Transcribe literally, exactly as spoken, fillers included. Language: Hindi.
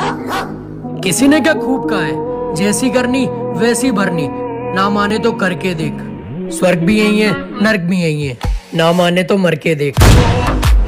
किसी ने क्या खूब कहा है, जैसी करनी वैसी भरनी, ना माने तो करके देख। स्वर्ग भी यही है, नर्क भी यही है, ना माने तो मर के देख।